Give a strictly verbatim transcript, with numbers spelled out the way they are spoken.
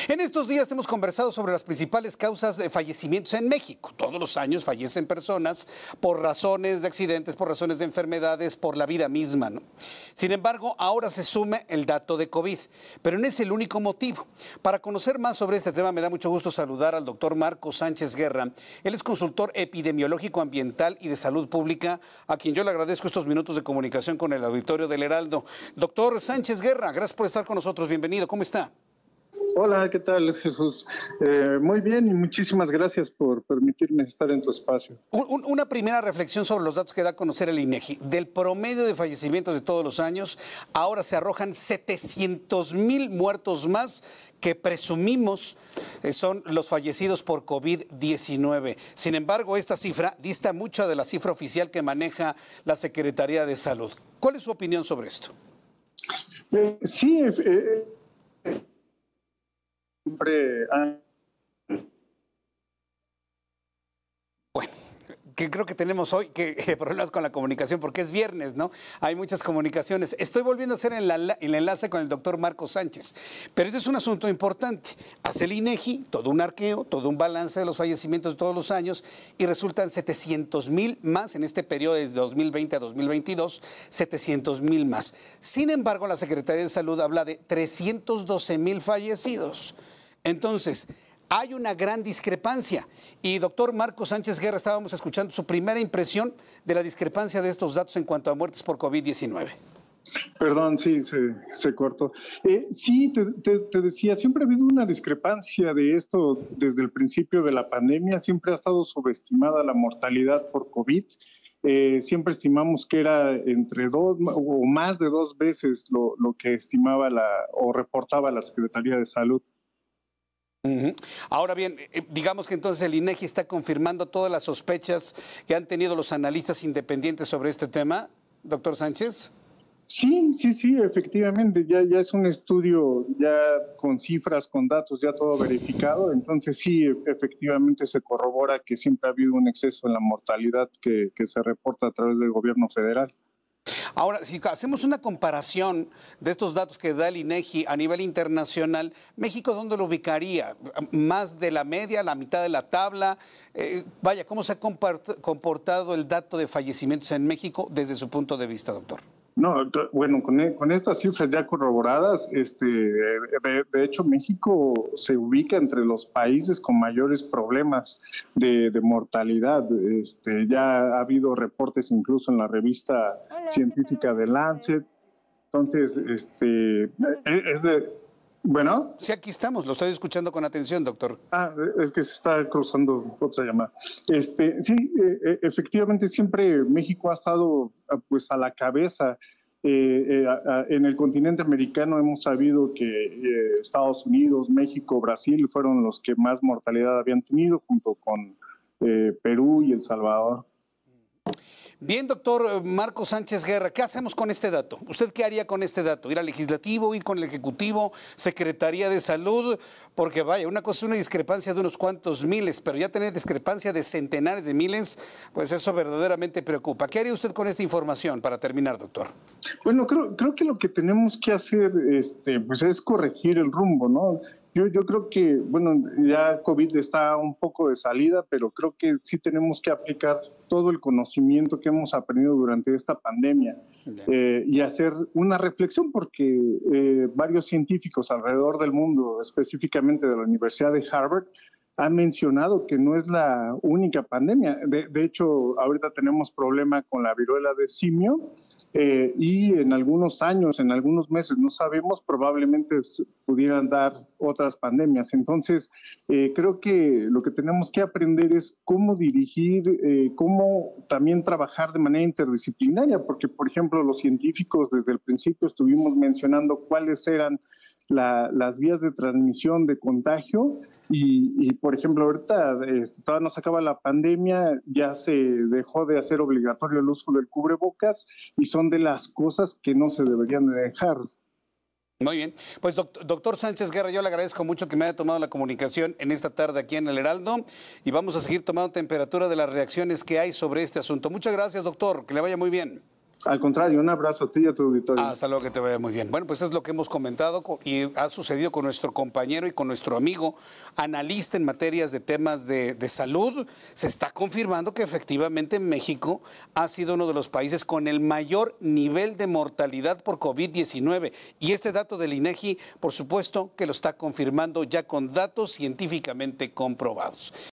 En estos días hemos conversado sobre las principales causas de fallecimientos en México. Todos los años fallecen personas por razones de accidentes, por razones de enfermedades, por la vida misma, ¿no? Sin embargo, ahora se suma el dato de COVID, pero no es el único motivo. Para conocer más sobre este tema, me da mucho gusto saludar al doctor Marco Sánchez Guerra. Él es consultor epidemiológico ambiental y de salud pública, a quien yo le agradezco estos minutos de comunicación con el auditorio del Heraldo. Doctor Sánchez Guerra, gracias por estar con nosotros. Bienvenido. ¿Cómo está? Hola, ¿qué tal, Jesús? Eh, muy bien y muchísimas gracias por permitirme estar en tu espacio. Un, una primera reflexión sobre los datos que da a conocer el INEGI. Del promedio de fallecimientos de todos los años, ahora se arrojan setecientos mil muertos más que presumimos eh, son los fallecidos por COVID diecinueve. Sin embargo, esta cifra dista mucho de la cifra oficial que maneja la Secretaría de Salud. ¿Cuál es su opinión sobre esto? Eh, sí, eh, siempre han... Bueno, que creo que tenemos hoy que, que problemas con la comunicación porque es viernes, ¿no? Hay muchas comunicaciones. Estoy volviendo a hacer el, el enlace con el doctor Marco Sánchez, pero este es un asunto importante. Hace el INEGI todo un arqueo, todo un balance de los fallecimientos de todos los años y resultan setecientos mil más en este periodo desde dos mil veinte a dos mil veintidós, setecientos mil más. Sin embargo, la Secretaría de Salud habla de trescientos doce mil fallecidos. Entonces, hay una gran discrepancia. Y doctor Marco Sánchez Guerra, estábamos escuchando su primera impresión de la discrepancia de estos datos en cuanto a muertes por COVID diecinueve. Perdón, sí, se, se cortó. Eh, sí, te, te, te decía, siempre ha habido una discrepancia de esto desde el principio de la pandemia. Siempre ha estado subestimada la mortalidad por COVID. Eh, siempre estimamos que era entre dos o más de dos veces lo, lo que estimaba la o reportaba la Secretaría de Salud. Uh-huh. Ahora bien, digamos que entonces el INEGI está confirmando todas las sospechas que han tenido los analistas independientes sobre este tema, doctor Sánchez. Sí, sí, sí, efectivamente, ya, ya es un estudio ya con cifras, con datos, ya todo verificado, entonces sí, efectivamente se corrobora que siempre ha habido un exceso en la mortalidad que, que se reporta a través del gobierno federal. Ahora, si hacemos una comparación de estos datos que da el INEGI a nivel internacional, ¿México dónde lo ubicaría? ¿Más de la media, la mitad de la tabla? Eh, vaya, ¿cómo se ha comportado el dato de fallecimientos en México desde su punto de vista, doctor? No, bueno, con, con estas cifras ya corroboradas, este, de, de hecho México se ubica entre los países con mayores problemas de, de mortalidad. Este, ya ha habido reportes incluso en la revista científica de Lancet. Entonces, este, es de... Bueno. Sí, aquí estamos, lo estoy escuchando con atención, doctor. Ah, es que se está cruzando otra llamada. Este, sí, eh, efectivamente siempre México ha estado pues a la cabeza. Eh, eh, a, a, en el continente americano hemos sabido que eh, Estados Unidos, México, Brasil fueron los que más mortalidad habían tenido, junto con eh, Perú y El Salvador. Bien, doctor Marco Sánchez Guerra, ¿qué hacemos con este dato? ¿Usted qué haría con este dato? ¿Ir al legislativo, ir con el ejecutivo, Secretaría de Salud? Porque vaya, una cosa es una discrepancia de unos cuantos miles, pero ya tener discrepancia de centenares de miles, pues eso verdaderamente preocupa. ¿Qué haría usted con esta información para terminar, doctor? Bueno, creo, creo que lo que tenemos que hacer este, pues es corregir el rumbo, ¿no? Yo, yo creo que, bueno, ya COVID está un poco de salida, pero creo que sí tenemos que aplicar todo el conocimiento que hemos aprendido durante esta pandemia eh, y hacer una reflexión, porque eh, varios científicos alrededor del mundo, específicamente de la Universidad de Harvard, han mencionado que no es la única pandemia. De, de hecho, ahorita tenemos problema con la viruela de simio eh, y en algunos años, en algunos meses, no sabemos, probablemente pudieran dar otras pandemias. Entonces, eh, creo que lo que tenemos que aprender es cómo dirigir, eh, cómo también trabajar de manera interdisciplinaria, porque, por ejemplo, los científicos desde el principio estuvimos mencionando cuáles eran La, las vías de transmisión de contagio y, y por ejemplo, ahorita este, todavía no se acaba la pandemia, ya se dejó de hacer obligatorio el uso del cubrebocas y son de las cosas que no se deberían de dejar. Muy bien, pues doctor Sánchez Guerra, yo le agradezco mucho que me haya tomado la comunicación en esta tarde aquí en el Heraldo y vamos a seguir tomando temperatura de las reacciones que hay sobre este asunto. Muchas gracias, doctor, que le vaya muy bien. Al contrario, un abrazo a ti y a tu auditorio. Hasta luego, que te vaya muy bien. Bueno, pues esto es lo que hemos comentado y ha sucedido con nuestro compañero y con nuestro amigo analista en materias de temas de, de salud. Se está confirmando que efectivamente México ha sido uno de los países con el mayor nivel de mortalidad por COVID diecinueve. Y este dato del INEGI, por supuesto, que lo está confirmando ya con datos científicamente comprobados.